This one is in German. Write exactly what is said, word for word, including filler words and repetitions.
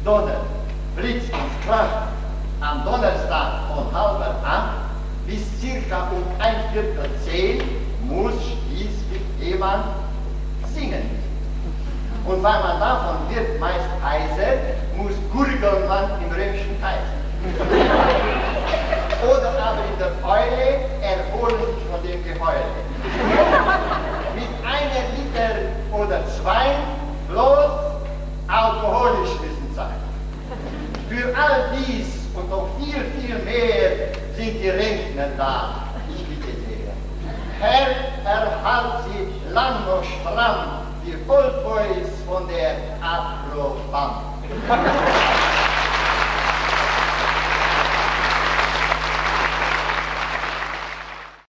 Donner, Blitz und Krach am Donnerstag von halber acht bis circa um ein Viertel zehn muss schließlich jemand singen. Und weil man davon wird meist heiser, muss gurgeln man im römischen Kaiser. Oder aber in der Eule erholen sich von dem Geheule. Mit einer Liter oder zwei bloß alkoholisch müssen sein. Für all dies und noch viel, viel mehr sind die Rentner da. Ich bitte sehr. Herr, erhalt sie lang noch stramm, die Oldboys von der Afro-Band.